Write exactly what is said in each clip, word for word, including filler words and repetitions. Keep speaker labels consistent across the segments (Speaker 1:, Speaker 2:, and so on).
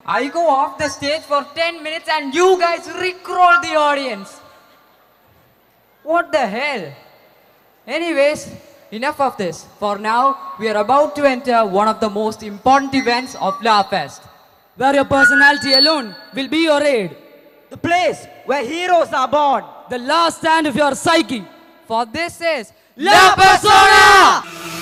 Speaker 1: I go off the stage for ten minutes and you guys rickroll the audience. What the hell? Anyways, enough of this. For now, we are about to enter one of the most important events of La Fest,
Speaker 2: where your personality alone will be your aid.
Speaker 3: The place where heroes are born.
Speaker 2: The last stand of your psyche.
Speaker 1: For this is La Persona!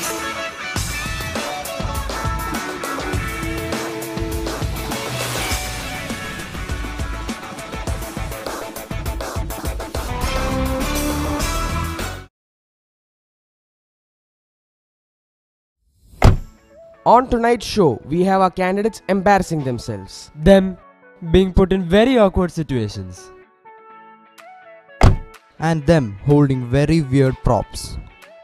Speaker 4: On tonight's show, we have our candidates embarrassing themselves.
Speaker 5: Them being put in very awkward situations.
Speaker 6: And them holding very weird props.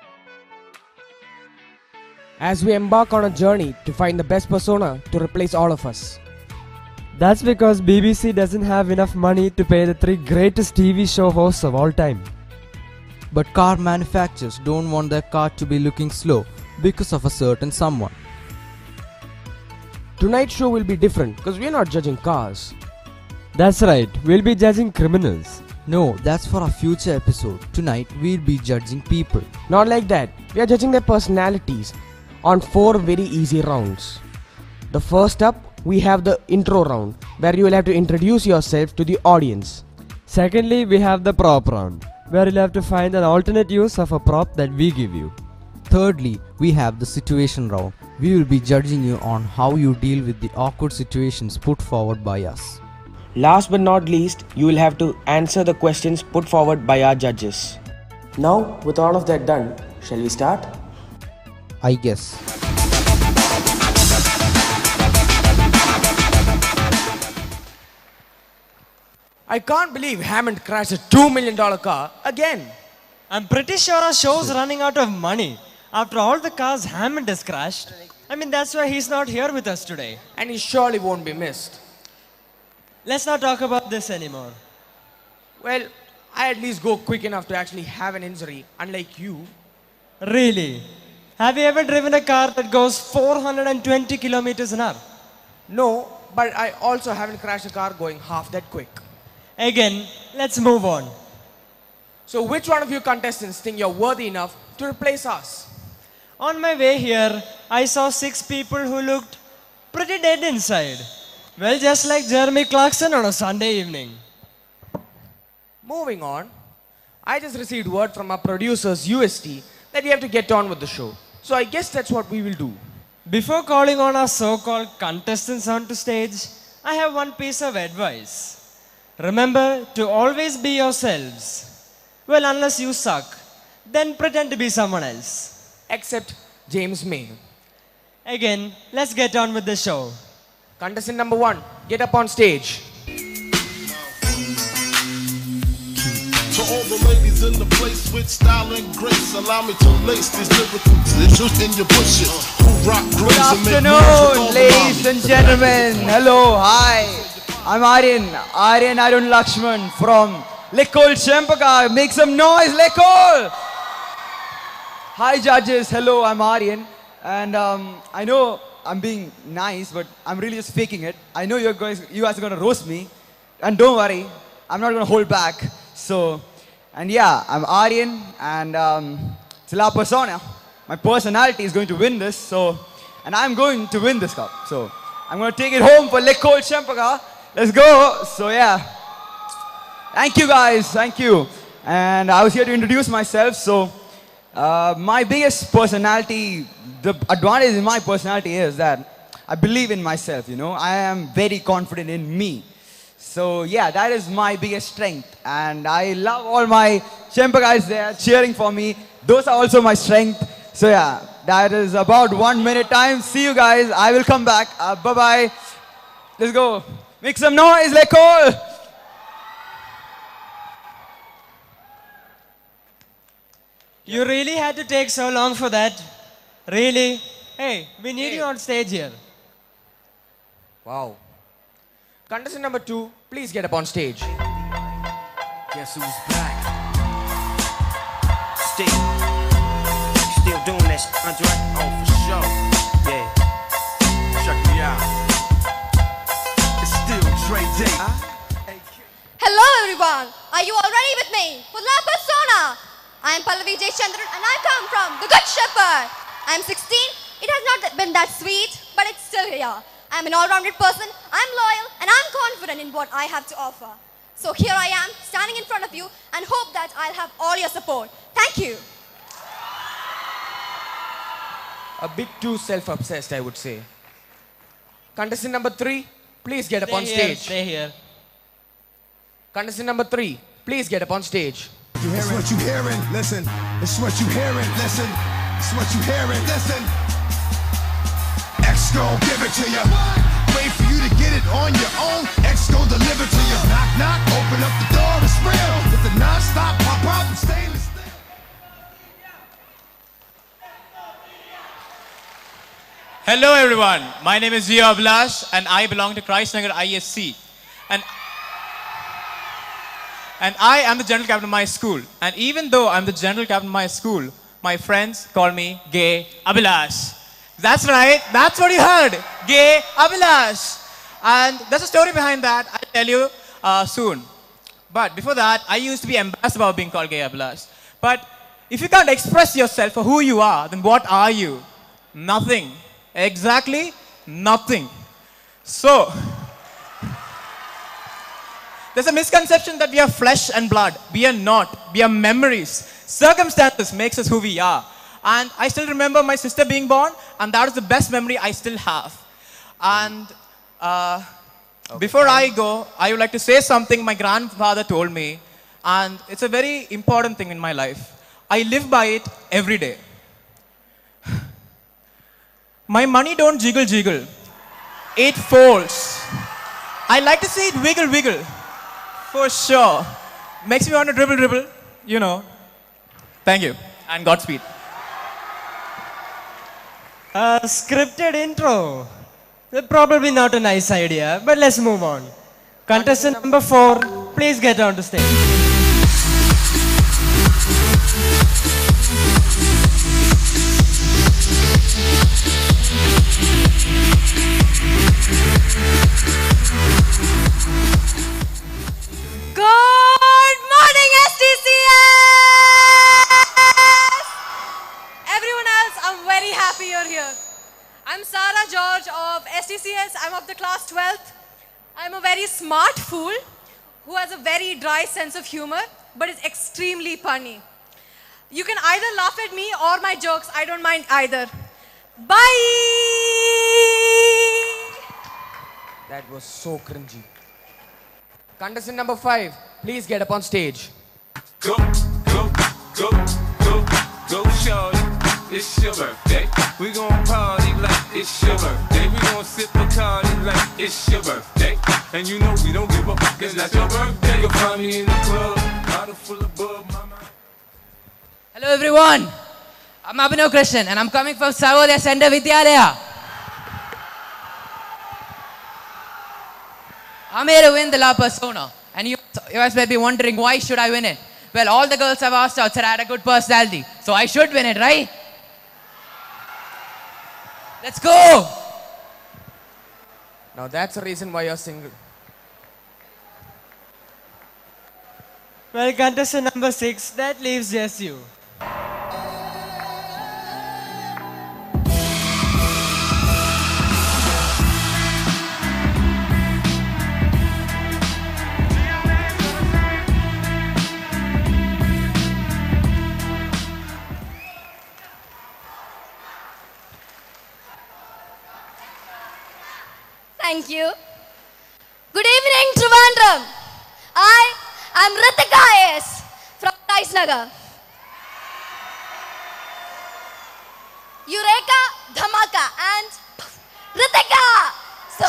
Speaker 4: As we embark on a journey to find the best persona to replace all of us.
Speaker 5: That's because B B C doesn't have enough money to pay the three greatest T V show hosts of all time.
Speaker 6: But car manufacturers don't want their car to be looking slow because of a certain someone.
Speaker 4: Tonight's show will be different because we are not judging cars.
Speaker 5: That's right, we'll be judging criminals.
Speaker 6: No, that's for a future episode. Tonight we'll be judging people.
Speaker 4: Not like that. We are judging their personalities on four very easy rounds. The first up, we have the intro round, where you will have to introduce yourself to the audience.
Speaker 5: Secondly, we have the prop round, where you'll have to find an alternate use of a prop that we give you.
Speaker 6: Thirdly, we have the situation round. We will be judging you on how you deal with the awkward situations put forward by us.
Speaker 4: Last but not least, you will have to answer the questions put forward by our judges. Now, with all of that done, shall we start?
Speaker 6: I guess.
Speaker 4: I can't believe Hammond crashed a two million dollar car again.
Speaker 7: I'm pretty sure our show's running out of money. After all the cars Hammond has crashed, I mean, that's why he's not here with us today.
Speaker 4: And he surely won't be missed.
Speaker 7: Let's not talk about this anymore.
Speaker 4: Well, I at least go quick enough to actually have an injury, unlike you.
Speaker 7: Really? Have you ever driven a car that goes four hundred twenty kilometers an hour?
Speaker 4: No, but I also haven't crashed a car going half that quick.
Speaker 7: Again, let's move on.
Speaker 4: So which one of you contestants think you're worthy enough to replace us?
Speaker 7: On my way here, I saw six people who looked pretty dead inside. Well, just like Jeremy Clarkson on a Sunday evening.
Speaker 4: Moving on, I just received word from our producers U S T that we have to get on with the show. So I guess that's what we will do.
Speaker 7: Before calling on our so-called contestants onto stage, I have one piece of advice. Remember to always be yourselves. Well, unless you suck, then pretend to be someone else.
Speaker 4: Except James May.
Speaker 7: Again, let's get on with the show.
Speaker 4: Contestant number one, get up on stage.
Speaker 8: To all the ladies in the place with style and grace, allow me to lace these lyrical tissues in your bushes. Who rock grooves and make moves with all
Speaker 3: Good afternoon,
Speaker 8: the
Speaker 3: ladies and
Speaker 8: bodies.
Speaker 3: gentlemen. Hello, hi. I'm Aryan, Aryan Arun Lakshman from Lekol Chempaka. Make some noise, Lekol! Hi, judges. Hello, I'm Aryan. And um, I know I'm being nice, but I'm really just faking it. I know you're guys, you guys are going to roast me. And don't worry, I'm not going to hold back. So, and yeah, I'm Aryan, and um, it's La Persona. My personality is going to win this, so, and I'm going to win this cup. So, I'm going to take it home for Lekol Chempaka. Let's go. So, yeah. Thank you, guys. Thank you. And I was here to introduce myself. So, uh, my biggest personality, the advantage in my personality is that I believe in myself, you know. I am very confident in me. So yeah, that is my biggest strength. And I love all my Chempa guys there cheering for me. Those are also my strength. So yeah, that is about one minute time. See you guys. I will come back. Uh, bye-bye. Let's go. Make some noise, Lekol.
Speaker 7: You really had to take so long for that? Really? Hey, we need
Speaker 4: Hey.
Speaker 7: you on stage here.
Speaker 4: Wow. Contestant number two, please get up on stage.
Speaker 9: Guess who's back? Still, still doing that shit, Andre? Oh, for sure. Yeah. Check me out.
Speaker 10: Dre D.
Speaker 11: Hello everyone, are you all ready with me for La Persona? I am Pallavi Jayachandran and I come from the Good Shepherd. I am sixteen, it has not been that sweet, but it's still here. I am an all-rounded person, I am loyal and I am confident in what I have to offer. So here I am, standing in front of you and hope that I'll have all your support. Thank you.
Speaker 4: A bit too self-obsessed, I would say. Contestant number three, please get up
Speaker 7: Stay
Speaker 4: on
Speaker 7: here,
Speaker 4: stage.
Speaker 7: Stay here.
Speaker 4: Contestant number three, please get up on stage.
Speaker 10: You hear what you hearing? Listen. It's what you hearing. Listen. It's what you hearing. Listen. X gon' give it to you. Wait for you to get it on your own. X gon' deliver to you. Knock knock. Open up the door. It's real. With the non-stop pop pop and stainless steel.
Speaker 12: Hello everyone, my name is Zia Ablash and I belong to Christ Nagar I S C. And, and I am the general captain of my school. And even though I'm the general captain of my school, my friends call me Gay Abhilash. That's right, that's what you heard, Gay Abhilash. And there's a story behind that, I'll tell you uh, soon. But before that, I used to be embarrassed about being called Gay Abhilash. But if you can't express yourself for who you are, then what are you? Nothing. Exactly nothing. So, there's a misconception that we are flesh and blood. We are not. We are memories. Circumstances makes us who we are. And I still remember my sister being born, and that is the best memory I still have. And uh, okay. Before I go, I would like to say something my grandfather told me, and it's a very important thing in my life. I live by it every day. My money don't jiggle jiggle. It folds. I like to see it wiggle wiggle. For sure. Makes me want to dribble dribble. You know. Thank you. And Godspeed.
Speaker 7: A scripted intro. Probably not a nice idea, but let's move on. Contestant number four, please get on to stage.
Speaker 11: Good morning, S T C S! Everyone else, I'm very happy you're here. I'm Sarah George of S T C S. I'm of the class twelfth. I'm a very smart fool who has a very dry sense of humor, but is extremely punny. You can either laugh at me or my jokes. I don't mind either. Bye!
Speaker 4: That was so cringy. Contestant number five, please get up on stage.
Speaker 13: Go, go, go, go, go, shorty. It's your birthday. We gon' party like it's your birthday. We gon' sip Bacardi like it's your birthday. And you know we don't give a fuck, it's not your birthday. You'll find me in the club, bottle full of bub, mama.
Speaker 1: Hello everyone, I'm Abhinav Krishnan and I'm coming from Sarvodaya Center Vidyalaya. I'm here to win the La Persona, and you, you guys may be wondering why should I win it? Well, all the girls I've asked out said I had a good personality, so I should win it, right? Let's go!
Speaker 4: Now that's the reason why you're single.
Speaker 7: Well, contestant number six, that leaves just you.
Speaker 11: Thank you. Good evening, Trivandrum. I am Ritika S from Kaisnagar. Eureka, Dhamaka and Ritika. So,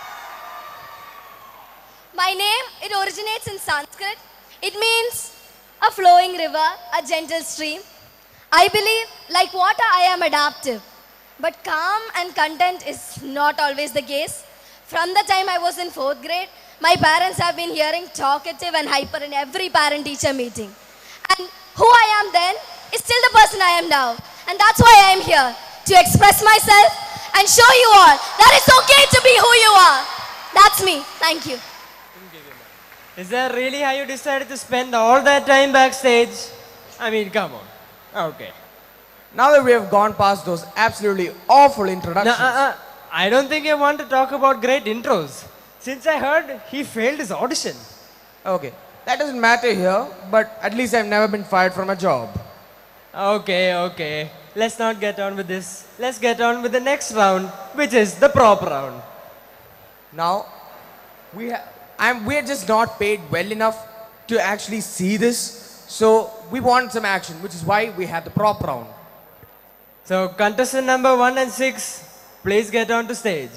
Speaker 11: my name, it originates in Sanskrit. It means a flowing river, a gentle stream. I believe, like water, I am adaptive. But calm and content is not always the case. From the time I was in fourth grade, my parents have been hearing talkative and hyper in every parent-teacher meeting. And who I am then is still the person I am now. And that's why I am here, to express myself and show you all that it's okay to be who you are. That's me. Thank you.
Speaker 7: Is that really how you decided to spend all that time backstage? I mean, come on. Okay.
Speaker 4: Now that we have gone past those absolutely awful
Speaker 7: No,
Speaker 4: introductions.
Speaker 7: uh, uh, I don't think you want to talk about great intros. Since I heard he failed his audition.
Speaker 4: Okay, that doesn't matter here, but at least I've never been fired from a job.
Speaker 7: Okay, okay. Let's not get on with this. Let's get on with the next round, which is the prop round.
Speaker 4: Now, we ha I'm, we're just not paid well enough to actually see this, so we want some action, which is why we have the prop round.
Speaker 7: So, contestant number one and six, please get onto stage.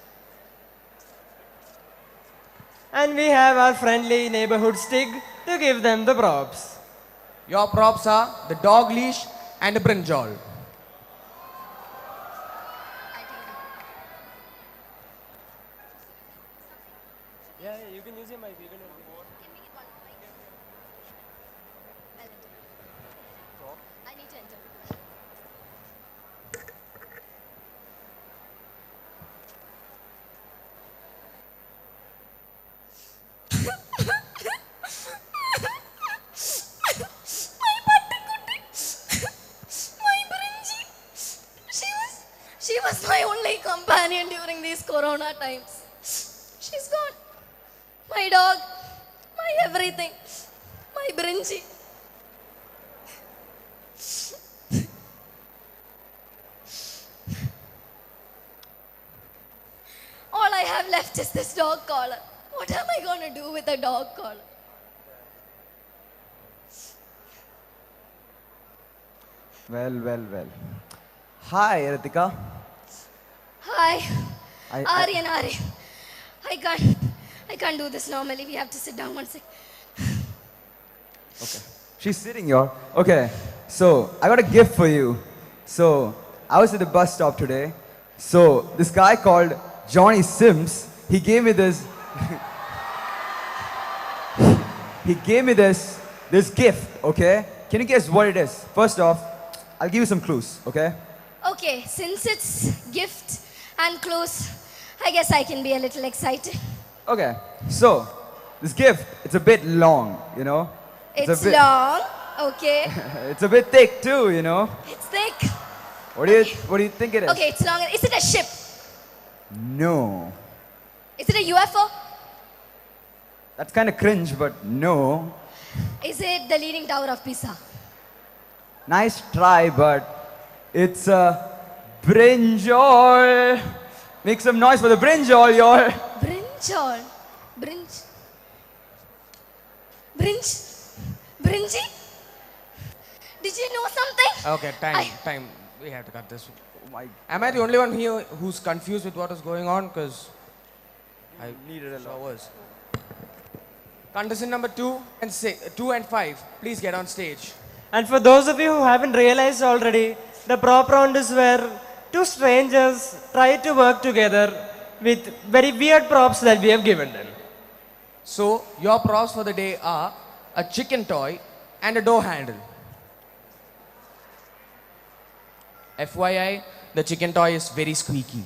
Speaker 7: And we have our friendly neighborhood Stig to give them the props.
Speaker 4: Your props are the dog leash and the brinjal.
Speaker 7: Yeah, yeah, you can use your mic. You can
Speaker 11: I need to enter. My pattukutti. My brinji. She was, she was my only companion during these corona times. She's gone. My dog, my everything, my brinji. All I have left is this dog collar. What am I going to do with a dog collar?
Speaker 3: Well, well, well. Hi, Ritika.
Speaker 11: Hi,
Speaker 3: I- I-
Speaker 11: Aryan, Aryan. I can't, I can't do this normally. We have to sit down one sec.
Speaker 3: Okay. She's sitting here. Okay. So, I got a gift for you. So, I was at the bus stop today. So, this guy called Johnny Sims, he gave me this. he gave me this, this gift, okay? Can you guess what it is? First off, I'll give you some clues, okay?
Speaker 11: Okay, since it's gift and close, I guess I can be a little excited.
Speaker 3: Okay. So, this gift, it's a bit long, you know?
Speaker 11: It's,
Speaker 3: a bit,
Speaker 11: long, okay.
Speaker 3: It's a bit thick too, you know?
Speaker 11: It's thick.
Speaker 3: What do you, what do you think it is?
Speaker 11: Okay, it's long. Is it a ship?
Speaker 3: No.
Speaker 11: Is it a U F O?
Speaker 3: That's kind of cringe, but no.
Speaker 11: Is it the Leaning Tower of Pisa?
Speaker 3: Nice try, but it's a brinjal. Make some noise for the brinjal, y'all.
Speaker 11: Brinjal. Brinj. Brinj. Brinji? Did you know something?
Speaker 4: Okay, time,
Speaker 11: I-
Speaker 4: time. We have to cut this. Oh my. Am I the only one here who's confused with what is going on? Because I needed a lot. Was. Contestant number two and six, two and five, please get on stage.
Speaker 7: And for those of you who haven't realized already, the prop round is where two strangers try to work together with very weird props that we have given them.
Speaker 4: So, your props for the day are a chicken toy and a door handle. F Y I, the chicken toy is very squeaky.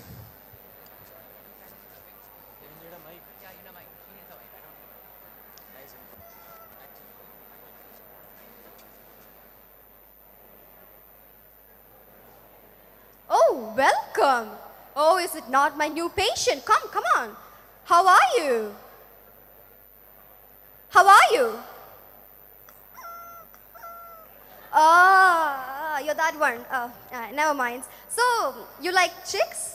Speaker 14: Oh, welcome. Oh, is it not my new patient? Come, come on. How are you? How are you? Ah, you're that one. Oh, uh, never mind. So, you like chicks?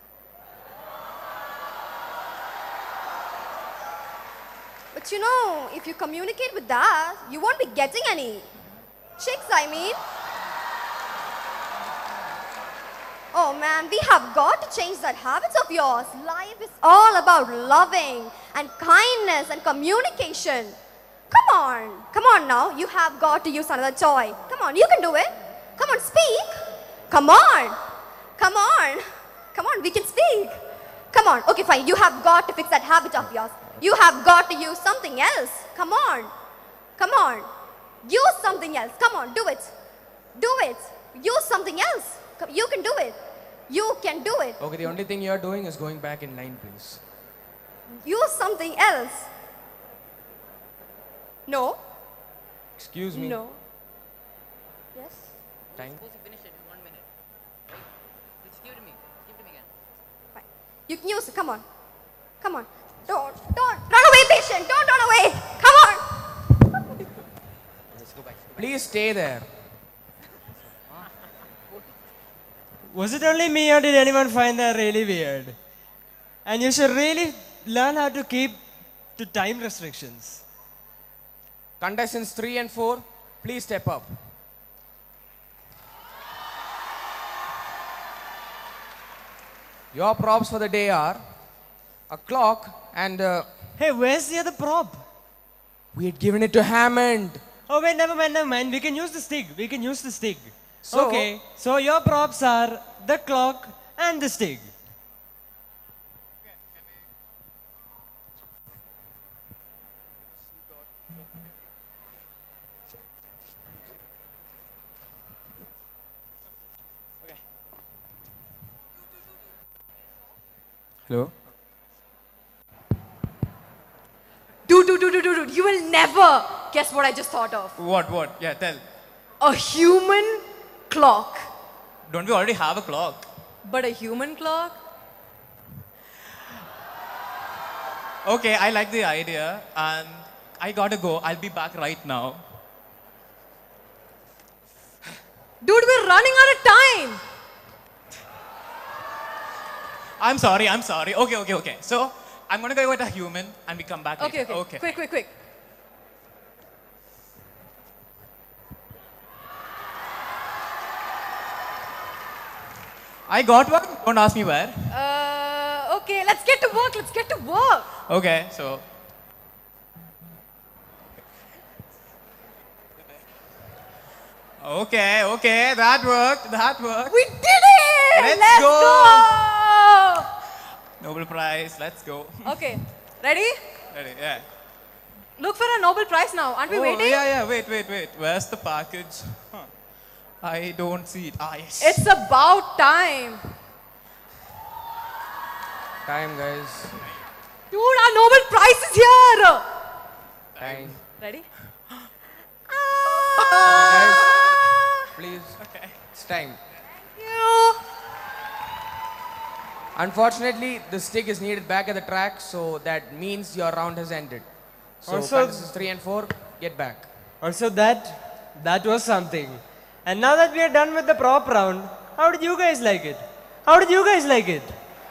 Speaker 14: But you know, if you communicate with that, you won't be getting any chicks, I mean. Oh man, we have got to change that habit of yours. Life is all about loving and kindness and communication. Come on, come on now. You have got to use another toy. Come on, you can do it. Come on, speak. Come on, come on, come on, we can speak. Come on, okay fine, you have got to fix that habit of yours. You have got to use something else. Come on, come on. Use something else. Come on, do it. Do it. Use something else. Come- You can do it. You can do it.
Speaker 4: Okay, the only thing you're doing is going back in line, please.
Speaker 14: Use something else. No.
Speaker 4: Excuse me.
Speaker 14: No. Yes.
Speaker 4: Time.
Speaker 14: You can use it. Come on. Come on. Don't, don't, run away, patient. Don't run away. Come on.
Speaker 4: Please stay there.
Speaker 7: Was it only me or did anyone find that really weird? And you should really learn how to keep to time restrictions.
Speaker 4: Contestants three and four, please step up. Your props for the day are a clock and uh,
Speaker 7: Hey, where's the other prop?
Speaker 4: we had given it to Hammond.
Speaker 7: Oh wait, never mind, never mind. We can use the stick. We can use the stick.
Speaker 4: So-
Speaker 7: okay, so your props are the clock and the stick.
Speaker 12: Hello?
Speaker 14: Dude, dude, dude, dude, dude, you will never guess what I just thought of.
Speaker 12: What, what? Yeah, tell.
Speaker 14: A human clock.
Speaker 12: Don't we already have a clock?
Speaker 14: But a human clock?
Speaker 12: Okay, I like the idea and I gotta go. I'll be back right now.
Speaker 14: Dude, we're running out of time.
Speaker 12: I'm sorry, I'm sorry. Okay, okay, okay. So, I'm gonna go with a human and we come back
Speaker 14: Okay,
Speaker 12: later.
Speaker 14: okay, Quick, quick, quick.
Speaker 12: I got one. Don't ask me where.
Speaker 14: Uh, okay, let's get to work. Let's get to work.
Speaker 12: Okay, so. Okay, okay, that worked, that worked.
Speaker 14: We did it!
Speaker 12: Let's,
Speaker 14: Let's
Speaker 12: go.
Speaker 14: go!
Speaker 12: Nobel Prize, let's go.
Speaker 14: Okay, ready?
Speaker 12: Ready, yeah.
Speaker 14: Look for a Nobel Prize now. Aren't we
Speaker 12: Oh,
Speaker 14: waiting?
Speaker 12: yeah, yeah, wait, wait, wait. Where's the package? Huh. I don't see it. Ah, yes.
Speaker 14: It's about time.
Speaker 4: Time, guys.
Speaker 14: Dude, our Nobel Prize is here.
Speaker 4: Time.
Speaker 14: Ready?
Speaker 4: Okay, guys. Please.
Speaker 12: Okay.
Speaker 4: It's time.
Speaker 14: You.
Speaker 4: Unfortunately, the stick is needed back at the track, so that means your round has ended. So,
Speaker 7: Also-
Speaker 4: contestants three and four, get back.
Speaker 7: Also that, that was something. And now that we are done with the prop round, how did you guys like it? How did you guys like it?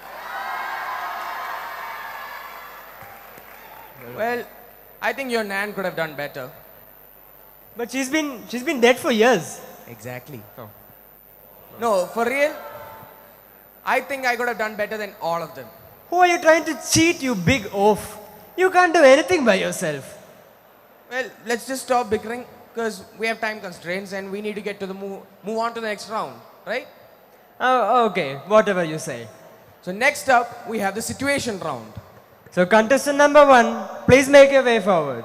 Speaker 4: Well, I think your Nan could have done better.
Speaker 7: But she's been, she's been dead for years.
Speaker 4: Exactly. No, for real, I think I could have done better than all of them.
Speaker 7: Who are you trying to cheat, you big oaf? You can't do anything by yourself.
Speaker 4: Well, let's just stop bickering because we have time constraints and we need to get to the move, move on to the next round, right?
Speaker 7: Oh, okay, whatever you say.
Speaker 4: So next up, we have the situation round.
Speaker 7: So contestant number one, please make your way forward.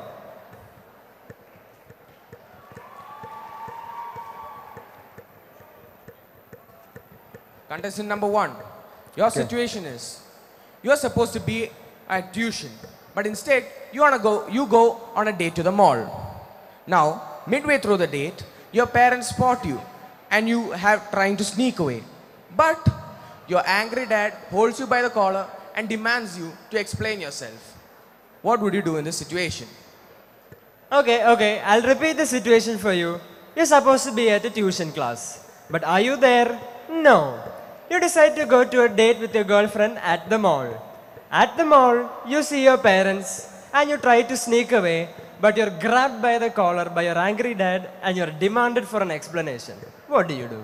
Speaker 4: Contestant number one, your
Speaker 7: Okay.
Speaker 4: situation is, you're supposed to be at tuition, but instead, you wanna go, you go on a date to the mall. Now, midway through the date, your parents spot you, and you have trying to sneak away. But, your angry dad holds you by the collar and demands you to explain yourself. What would you do in this situation?
Speaker 7: Okay, okay, I'll repeat the situation for you. You're supposed to be at a tuition class. But are you there? No. You decide to go to a date with your girlfriend at the mall. At the mall, you see your parents and you try to sneak away, but you're grabbed by the collar by your angry dad and you're demanded for an explanation. What do you do?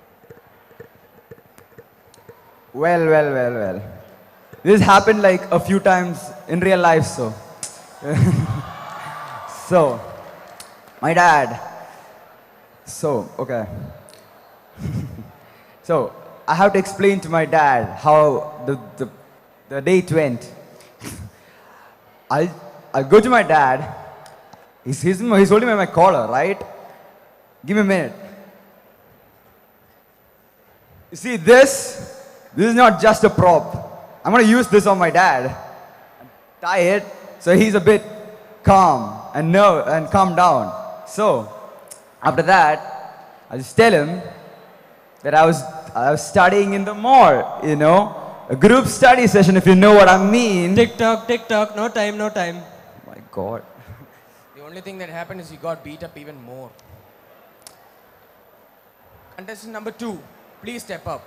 Speaker 3: Well, well, well, well. This happened like a few times in real life, so. So, my dad. So, okay. So, I have to explain to my dad how the, the, the date went. I'll, I'll go to my dad. He's, he's, he's holding my collar, right? Give me a minute. You see, this, this is not just a prop. I'm going to use this on my dad. Tie it so he's a bit calm. and nerve and calm down. So, after that, I just tell him that I was, I was studying in the mall, you know, a group study session, if you know what I mean.
Speaker 7: Tick tock, tick tock, no time, no time.
Speaker 3: My God.
Speaker 4: The only thing that happened is you got beat up even more. Contestant number two, please step up.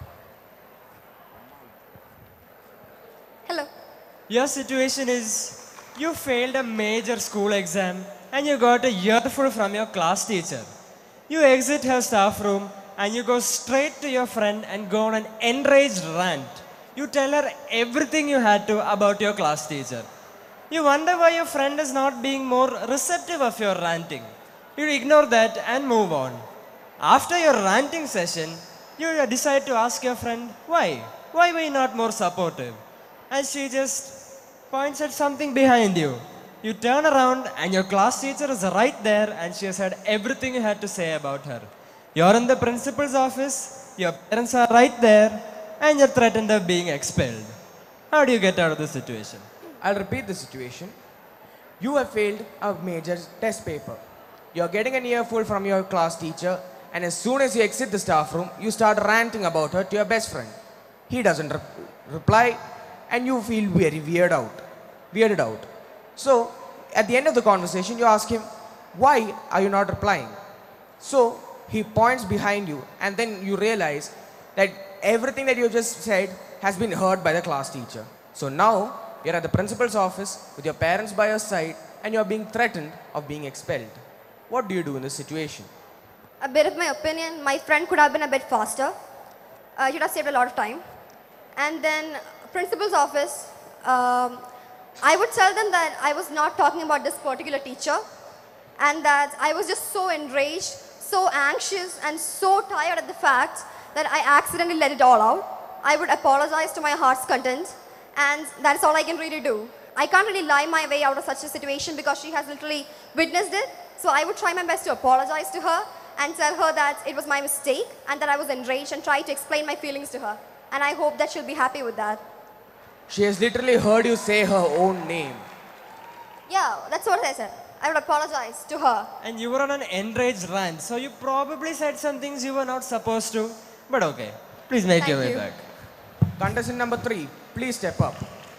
Speaker 14: Hello.
Speaker 7: Your situation is you failed a major school exam and you got a earful from your class teacher. You exit her staff room and you go straight to your friend and go on an enraged rant. You tell her everything you had to about your class teacher. You wonder why your friend is not being more receptive of your ranting. You ignore that and move on. After your ranting session, you decide to ask your friend, why? Why were you not more supportive? And she just points at something behind you. You turn around and your class teacher is right there and she has heard everything you had to say about her. You're in the principal's office, your parents are right there, and you're threatened of being expelled. How do you get out of this situation?
Speaker 4: I'll repeat the situation. You have failed a major test paper. You're getting an earful from your class teacher, and as soon as you exit the staff room, you start ranting about her to your best friend. He doesn't re reply, and you feel very weird out, weirded out. So, at the end of the conversation, you ask him, why are you not replying? So, he points behind you, and then you realize that everything that you just said has been heard by the class teacher. So now, you're at the principal's office with your parents by your side, and you're being threatened of being expelled. What do you do in this situation?
Speaker 14: A bit of my opinion, my friend could have been a bit faster. Uh, he would have saved a lot of time. And then, principal's office, um, I would tell them that I was not talking about this particular teacher, and that I was just so enraged, so anxious, and so tired at the fact that I accidentally let it all out. I would apologize to my heart's content, and that's all I can really do. I can't really lie my way out of such a situation because she has literally witnessed it. So I would try my best to apologize to her and tell her that it was my mistake and that I was enraged and try to explain my feelings to her. And I hope that she'll be happy with that.
Speaker 4: She has literally heard you say her own name.
Speaker 14: Yeah, that's what I said. I would apologize to her.
Speaker 7: And you were on an enraged rant, so you probably said some things you were not supposed to. But okay, please make
Speaker 14: Thank
Speaker 7: your way
Speaker 14: you.
Speaker 7: back.
Speaker 4: Contestant number three, please step up.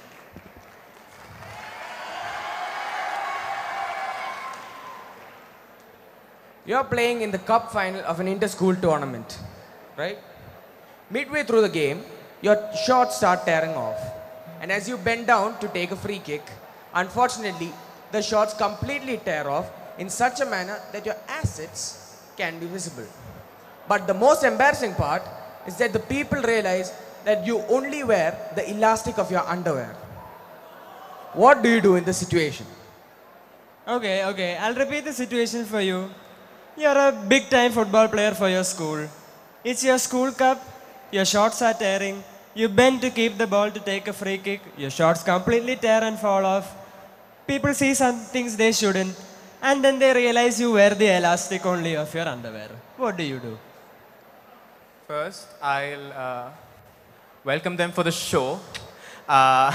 Speaker 4: You're playing in the cup final of an inter-school tournament, right? Midway through the game, your shorts start tearing off. And as you bend down to take a free kick, unfortunately, the shorts completely tear off in such a manner that your assets can be visible. But the most embarrassing part is that the people realize that you only wear the elastic of your underwear. What do you do in this situation?
Speaker 7: Okay, okay, I'll repeat the situation for you. You're a big time football player for your school. It's your school cup, your shorts are tearing, you bend to keep the ball to take a free kick, your shorts completely tear and fall off. People see some things they shouldn't, and then they realize you wear the elastic only of your underwear. What do you do?
Speaker 12: First, I'll uh, welcome them for the show. Uh,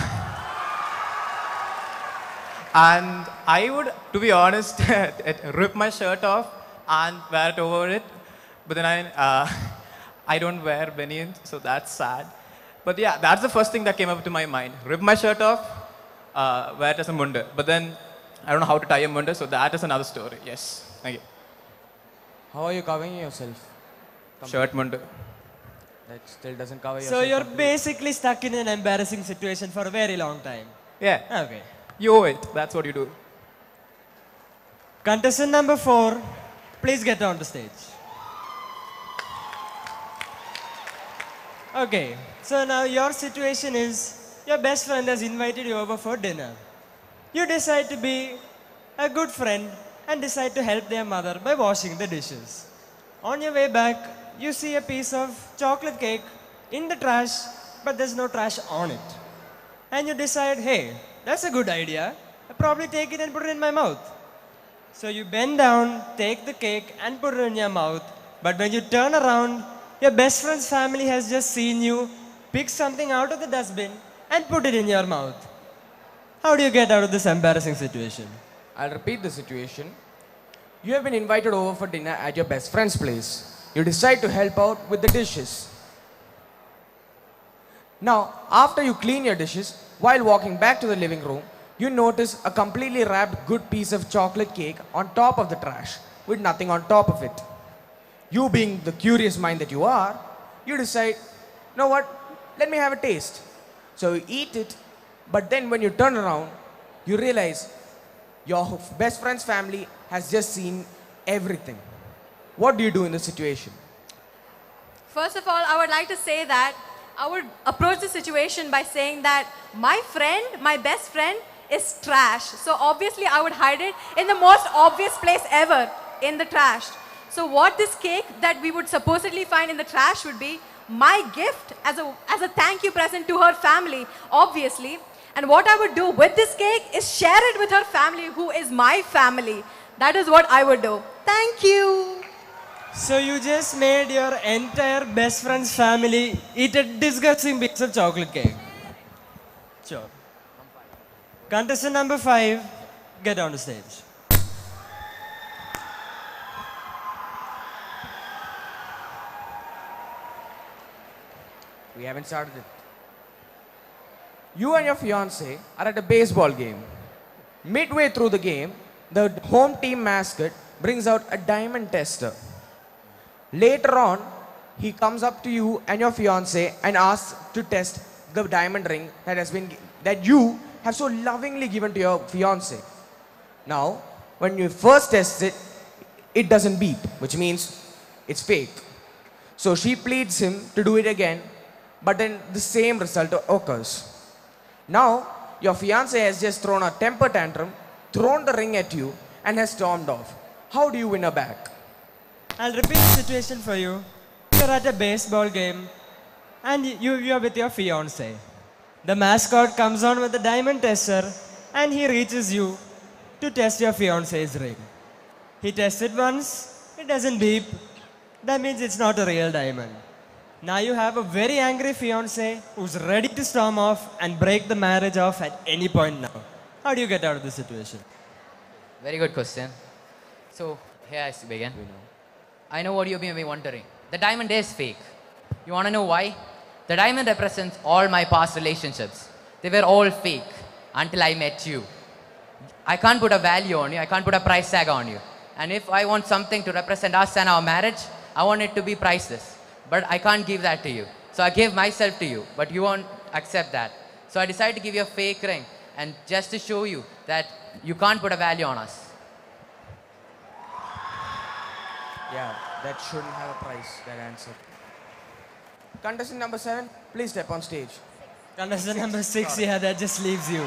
Speaker 12: and I would, to be honest, rip my shirt off and wear it over it. But then I, uh, I don't wear banians, so that's sad. But yeah, that's the first thing that came up to my mind. Rip my shirt off, uh, wear it as a munda. But then I don't know how to tie a munda, so that is another story. Yes, thank you.
Speaker 4: How are you covering yourself?
Speaker 12: Shirt munda.
Speaker 4: That still doesn't cover
Speaker 7: So
Speaker 4: yourself.
Speaker 7: you're
Speaker 4: completely.
Speaker 7: basically stuck in an embarrassing situation for a very long time.
Speaker 12: Yeah.
Speaker 7: Okay.
Speaker 12: You owe it. That's what you do.
Speaker 7: Contestant number four, please get on the stage. Okay, so now your situation is your best friend has invited you over for dinner. You decide to be a good friend and decide to help their mother by washing the dishes. On your way back, you see a piece of chocolate cake in the trash, but there's no trash on it. And you decide, hey, that's a good idea. I'll probably take it and put it in my mouth. So you bend down, take the cake and put it in your mouth. But when you turn around, your best friend's family has just seen you pick something out of the dustbin and put it in your mouth. How do you get out of this embarrassing situation?
Speaker 4: I'll repeat the situation. You have been invited over for dinner at your best friend's place. You decide to help out with the dishes. Now, after you clean your dishes, while walking back to the living room, you notice a completely wrapped good piece of chocolate cake on top of the trash with nothing on top of it. You being the curious mind that you are, you decide, you know what, let me have a taste. So you eat it, but then when you turn around, you realize your best friend's family has just seen everything. What do you do in this situation?
Speaker 15: First of all, I would like to say that I would approach the situation by saying that my friend, my best friend, is trash. So obviously I would hide it in the most obvious place ever, in the trash. So what this cake that we would supposedly find in the trash would be my gift as a, as a thank you present to her family, obviously. And what I would do with this cake is share it with her family, who is my family. That is what I would do. Thank you.
Speaker 7: So you just made your entire best friend's family eat a disgusting piece of chocolate cake. Sure. Contestant number five, get on the stage.
Speaker 4: We haven't started it. You and your fiancé are at a baseball game. Midway through the game, the home team mascot brings out a diamond tester. Later on, he comes up to you and your fiancé and asks to test the diamond ring that has been that you have so lovingly given to your fiancé. Now, when you first test it, it doesn't beep, which means it's fake. So she pleads him to do it again, but then the same result occurs. Now, your fiancé has just thrown a temper tantrum, thrown the ring at you, and has stormed off. How do you win her back?
Speaker 7: I'll repeat the situation for you. You're at a baseball game and you, you're with your fiancé. The mascot comes on with the diamond tester and he reaches you to test your fiancé's ring. He tests it once, it doesn't beep. That means it's not a real diamond. Now you have a very angry fiancé who's ready to storm off and break the marriage off at any point now. How do you get out of this situation?
Speaker 1: Very good question. So, here I begin. I know what you've been wondering. The diamond is fake. You want to know why? The diamond represents all my past relationships. They were all fake until I met you. I can't put a value on you. I can't put a price tag on you. And if I want something to represent us and our marriage, I want it to be priceless. But I can't give that to you. So I gave myself to you, but you won't accept that. So I decided to give you a fake ring, and just to show you that you can't put a value on us.
Speaker 4: Yeah, that shouldn't have a price, that answer. Contestant number seven, please step on stage.
Speaker 7: Contestant number six, yeah, that just leaves you.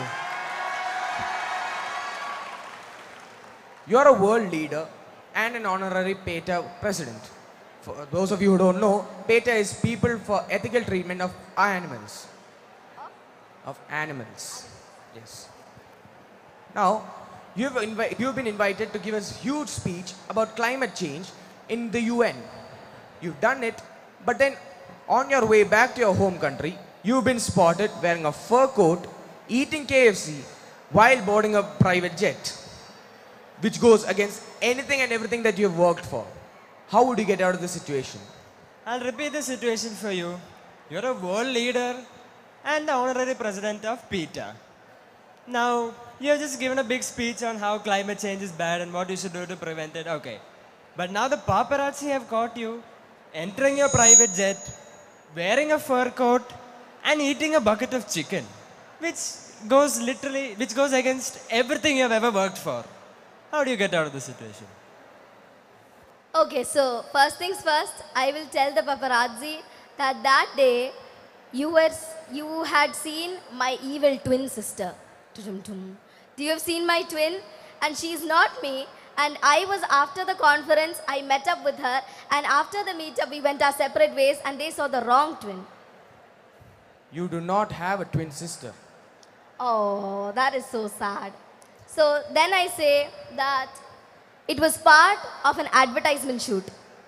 Speaker 4: You're a world leader and an honorary PETA president. For those of you who don't know, PETA is People for Ethical Treatment of Animals. Of animals. Yes. Now, you've, invi you've been invited to give us a huge speech about climate change in the U N. You've done it, but then on your way back to your home country, you've been spotted wearing a fur coat, eating K F C while boarding a private jet, which goes against anything and everything that you've worked for. How would you get out of this situation?
Speaker 7: I'll repeat the situation for you. You're a world leader and the honorary president of PETA. Now, you have just given a big speech on how climate change is bad and what you should do to prevent it. Okay. But now the paparazzi have caught you entering your private jet, wearing a fur coat, and eating a bucket of chicken, which goes literally, which goes against everything you have ever worked for. How do you get out of the situation?
Speaker 11: Okay, so first things first, I will tell the paparazzi that that day you were you had seen my evil twin sister. Do you have seen my twin? And she's not me. And I was after the conference, I met up with her, and after the meetup we went our separate ways and they saw the wrong twin.
Speaker 4: You do not have a twin sister.
Speaker 11: Oh, that is so sad. So then I say that it was part of an advertisement shoot.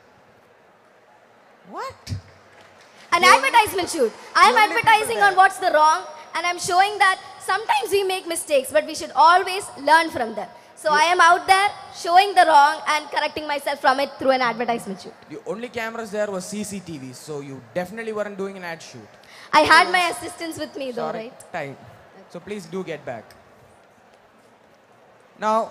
Speaker 4: What?
Speaker 11: An You're advertisement shoot. I'm advertising on what's the wrong, and I'm showing that sometimes we make mistakes, but we should always learn from them. So I am out there showing the wrong and correcting myself from it through an advertisement shoot.
Speaker 4: The only cameras there was C C T Vs, so you definitely weren't doing an ad shoot.
Speaker 11: I had my assistants with me though,
Speaker 4: Sorry,
Speaker 11: right?
Speaker 4: time. So please do get back. Now,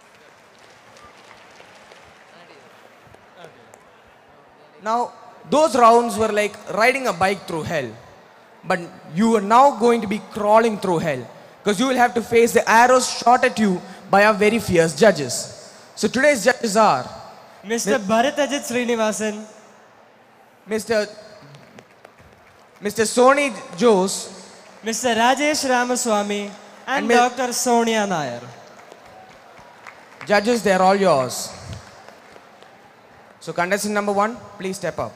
Speaker 4: now those rounds were like riding a bike through hell. But you are now going to be crawling through hell. Because you will have to face the arrows shot at you by our very fierce judges. So today's judges are
Speaker 7: Mister Bharatajit Srinivasan,
Speaker 4: Mister Mister Sony Jose,
Speaker 7: Mister Rajesh Ramaswamy, and,
Speaker 4: And Mi-
Speaker 7: Doctor Sonia Nair.
Speaker 4: Judges, they're all yours. So contestant number one, please step up.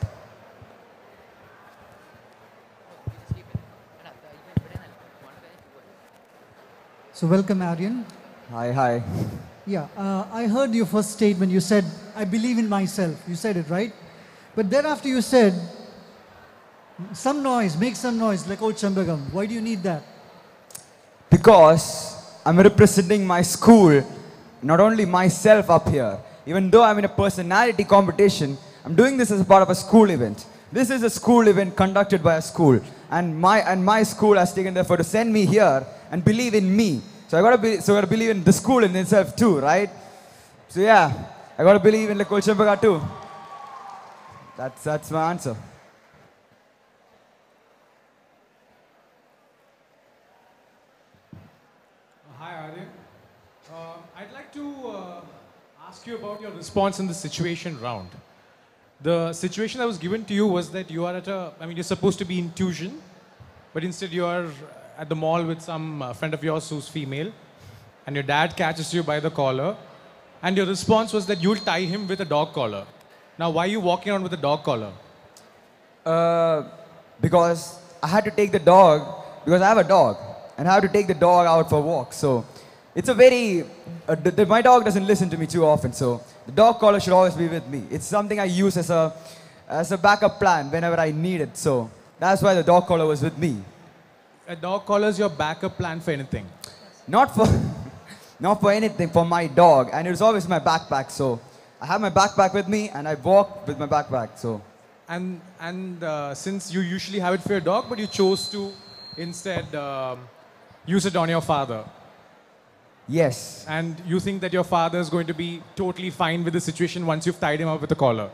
Speaker 16: So welcome, Aryan.
Speaker 3: Hi, hi.
Speaker 16: Yeah, uh, I heard your first statement. You said, I believe in myself. You said it, right? But thereafter you said, some noise, make some noise, like old Chambagam. Why do you need that?
Speaker 3: Because I'm representing my school, not only myself up here. Even though I'm in a personality competition, I'm doing this as a part of a school event. This is a school event conducted by a school. And my, and my school has taken the effort to send me here and believe in me. So I gotta be, so I gotta believe in the school in itself too, right? So yeah, I gotta believe in Lekol Champaga too. That's, that's my answer.
Speaker 17: Hi, Aryan. Uh, I'd like to uh, ask you about your response in the situation round. The situation that was given to you was that you are at a, I mean, you're supposed to be in tuition, but instead you are at the mall with some uh, friend of yours who's female, and your dad catches you by the collar, and your response was that you'll tie him with a dog collar. Now, why are you walking around with a dog collar?
Speaker 3: Uh, because I had to take the dog, because I have a dog, and I have to take the dog out for a walk. So it's a very, uh, the, the, my dog doesn't listen to me too often, so the dog collar should always be with me. It's something I use as a, as a backup plan whenever I need it. So that's why the dog collar was with me.
Speaker 17: A dog collar is your backup plan for anything?
Speaker 3: Not for, not for anything, for my dog. And it was always my backpack, so I have my backpack with me and I walk with my backpack, so.
Speaker 17: And, and uh, since you usually have it for your dog, but you chose to instead um, use it on your father.
Speaker 3: Yes.
Speaker 17: And you think that your father is going to be totally fine with the situation once you've tied him up with a collar?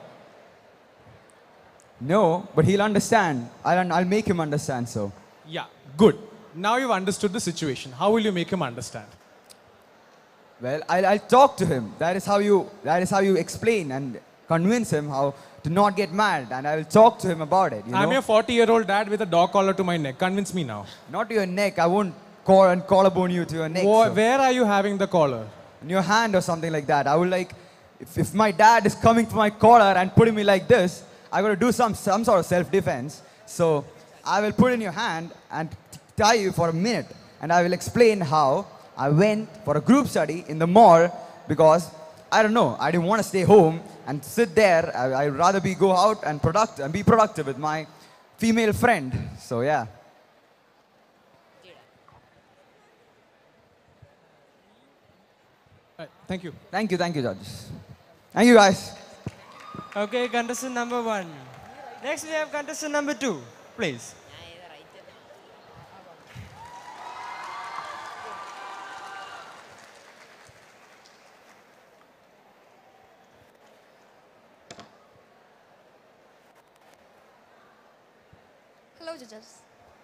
Speaker 3: No, but he'll understand. I'll, I'll make him understand, so.
Speaker 17: Yeah, good. Now you've understood the situation. How will you make him understand?
Speaker 3: Well, I'll, I'll talk to him. That is how you, that is how you explain and convince him how to not get mad. And I will talk to him about it, you
Speaker 17: I'm
Speaker 3: know?
Speaker 17: your forty-year-old dad with a dog collar to my neck. Convince me now.
Speaker 3: Not to your neck. I won't call and collarbone you to your neck.
Speaker 17: Wha-
Speaker 3: so.
Speaker 17: Where are you having the collar?
Speaker 3: In your hand or something like that. I will like, if, if my dad is coming for my collar and putting me like this, I got to do some, some sort of self-defense. So I will put in your hand and tie you for a minute. And I will explain how I went for a group study in the mall because, I don't know, I didn't want to stay home and sit there. I, I'd rather be go out and, product, and be productive with my female friend. So yeah.
Speaker 17: Right, thank you.
Speaker 3: Thank you, thank you, judges. Thank you, guys.
Speaker 7: Okay, contestant number one. Next we have contestant number two, please.
Speaker 11: Hello, judges.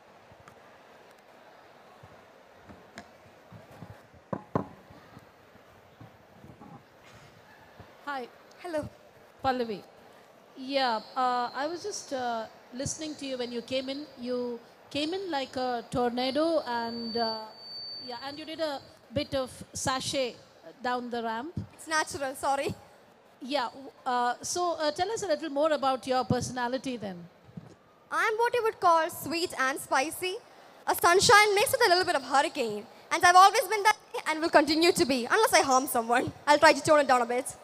Speaker 18: Hi.
Speaker 11: Hello.
Speaker 18: Pallavi. Yeah, uh, I was just uh, listening to you when you came in. You came in like a tornado and uh, yeah, and you did a bit of sachet down the ramp.
Speaker 14: It's natural, sorry.
Speaker 18: Yeah, w- uh, so uh, tell us a little more about your personality then.
Speaker 14: I'm what you would call sweet and spicy. A sunshine mixed with a little bit of hurricane. And I've always been that way and will continue to be, unless I harm someone. I'll try to tone it down a bit.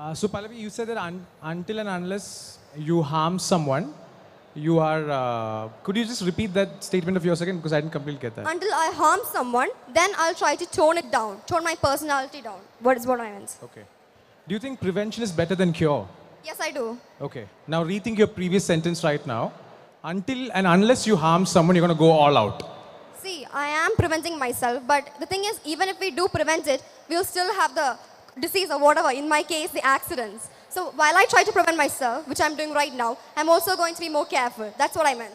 Speaker 17: Uh, so Pallavi, you said that un until and unless you harm someone, you are. Uh, could you just repeat that statement of yours again? Because I didn't completely get that.
Speaker 14: Until I harm someone, then I'll try to tone it down, tone my personality down. What is what I meant.
Speaker 17: Okay. Do you think prevention is better than cure?
Speaker 14: Yes, I do.
Speaker 17: Okay. Now rethink your previous sentence right now. Until and unless you harm someone, you're going to go all out.
Speaker 14: See, I am preventing myself, but the thing is, even if we do prevent it, we'll still have the disease or whatever, in my case, the accidents. So while I try to prevent myself, which I'm doing right now, I'm also going to be more careful. That's what I meant.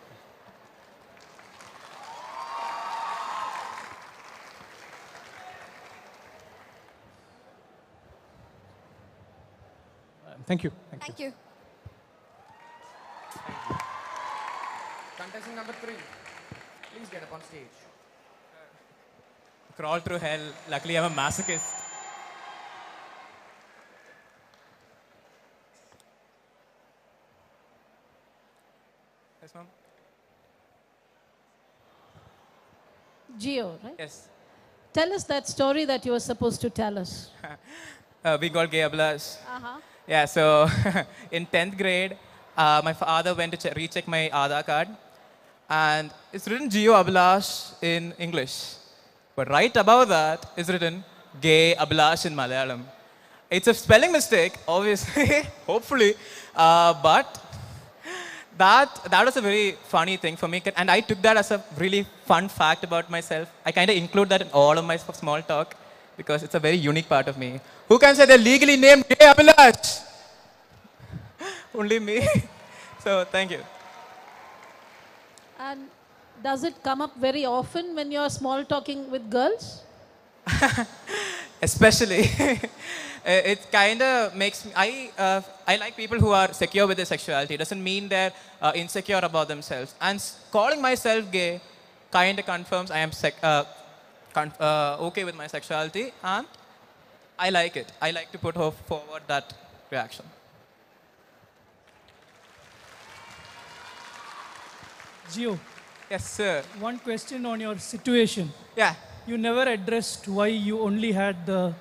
Speaker 17: Thank you. Thank,
Speaker 14: Thank you.
Speaker 4: Contestant number three, please get up on stage.
Speaker 12: Crawl through hell. Luckily, I'm a masochist. Yes, ma'am.
Speaker 18: Gio, right?
Speaker 12: Yes.
Speaker 18: Tell us that story that you were supposed to tell us.
Speaker 12: Uh, we got gay ablas.
Speaker 18: Uh-huh.
Speaker 12: Yeah, so in tenth grade, uh, my father went to che recheck my Aadhaar card, and it's written Geo Abhilash in English. But right above that is written Gay Abhilash in Malayalam. It's a spelling mistake, obviously, hopefully, uh, but that, that was a very funny thing for me, and I took that as a really fun fact about myself. I kind of include that in all of my small talk, because it's a very unique part of me. Who can say they're legally named Gay Abhilash? Only me. So, thank you.
Speaker 18: And does it come up very often when you're small talking with girls?
Speaker 12: Especially. It kind of makes me, I, uh, I like people who are secure with their sexuality. It doesn't mean they're uh, insecure about themselves. And calling myself gay kind of confirms I am sec uh, con uh, okay with my sexuality, and I like it. I like to put forward that reaction.
Speaker 19: Gio.
Speaker 12: Yes, sir.
Speaker 19: One question on your situation.
Speaker 12: Yeah.
Speaker 19: You never addressed why you only had the,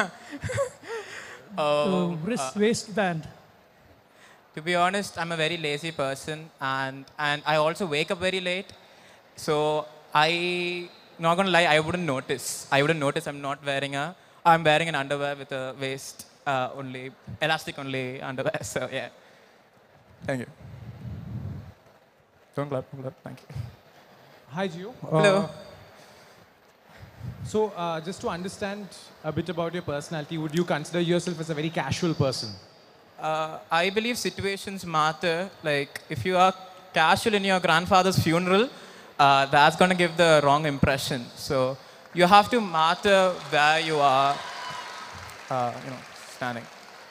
Speaker 12: Oh,
Speaker 19: the wrist
Speaker 12: uh,
Speaker 19: waistband.
Speaker 12: To be honest, I'm a very lazy person, and, and I also wake up very late. So I, not gonna lie, I wouldn't notice. I wouldn't notice I'm not wearing a, I'm wearing an underwear with a waist uh, only, elastic only underwear. So yeah. Thank you. Don't clap, don't clap. Thank you.
Speaker 17: Hi, Gio.
Speaker 12: Hello.
Speaker 17: Uh, so, uh, just to understand a bit about your personality, would you consider yourself as a very casual person?
Speaker 12: Uh, I believe situations matter. Like, if you are casual in your grandfather's funeral, uh, that's going to give the wrong impression. So, you have to matter where you are, uh, you know, standing.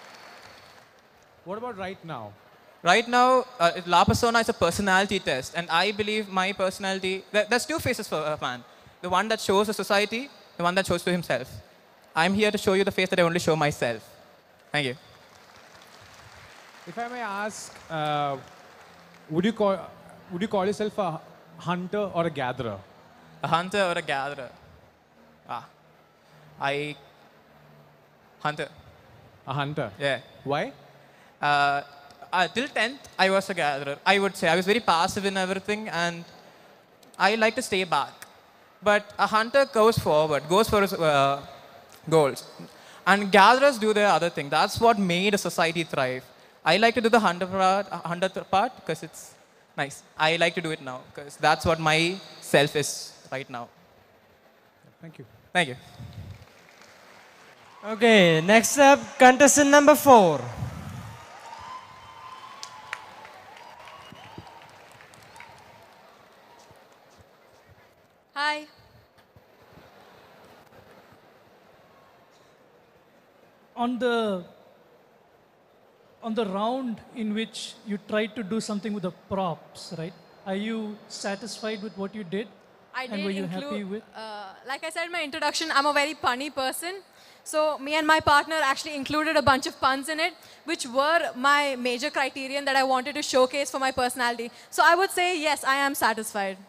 Speaker 17: What about right now?
Speaker 12: Right now, uh, La Persona is a personality test, and I believe my personality, there, there's two faces for a man. The one that shows the society, the one that shows to himself. I'm here to show you the face that I only show myself. Thank you.
Speaker 17: If I may ask, uh, would you call would you call yourself a hunter or a gatherer?
Speaker 12: A hunter or a gatherer? Ah, I hunter.
Speaker 17: A hunter.
Speaker 12: Yeah.
Speaker 17: Why?
Speaker 12: Uh, uh, till tenth, I was a gatherer. I would say I was very passive in everything, and I like to stay back. But a hunter goes forward, goes for his uh, goals, and gatherers do their other thing. That's what made a society thrive. I like to do the hunter part, hunter part because it's nice. I like to do it now because that's what my self is right now.
Speaker 17: Thank you.
Speaker 12: Thank you.
Speaker 7: Okay, next up, contestant number four.
Speaker 15: Hi.
Speaker 19: On the on the round in which you tried to do something with the props, right? Are you satisfied with what you did?
Speaker 15: I
Speaker 19: and
Speaker 15: did
Speaker 19: were you
Speaker 15: include,
Speaker 19: happy with?
Speaker 15: Uh, like I said in my introduction, I'm a very punny person. So me and my partner actually included a bunch of puns in it, which were my major criterion that I wanted to showcase for my personality. So I would say, yes, I am satisfied.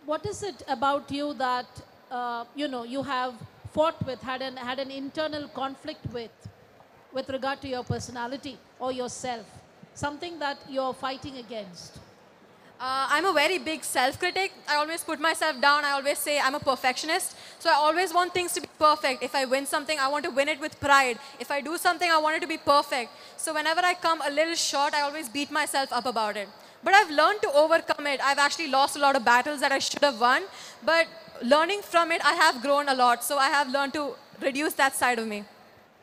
Speaker 18: what is it about you that, uh, you know, you have fought with, had an, had an internal conflict with, with regard to your personality or yourself? Something that you're fighting against?
Speaker 15: Uh, I'm a very big self-critic. I always put myself down. I always say I'm a perfectionist. So I always want things to be perfect. If I win something, I want to win it with pride. If I do something, I want it to be perfect. So whenever I come a little short, I always beat myself up about it. But I've learned to overcome it. I've actually lost a lot of battles that I should have won. But learning from it, I have grown a lot. So I have learned to reduce that side of me.